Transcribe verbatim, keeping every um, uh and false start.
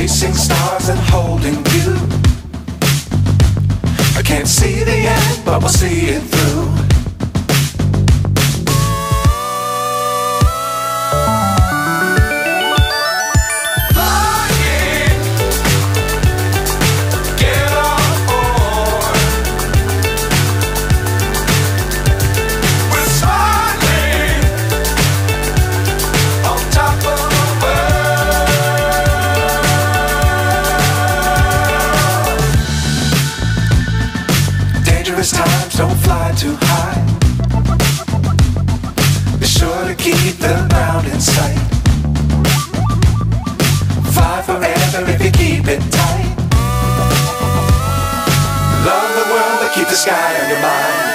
chasing stars and holding you. I can't see the end, but we'll see it through. Times don't fly too high. Be sure to keep the ground in sight. Fly forever if you keep it tight. Love the world, but keep the sky on your mind.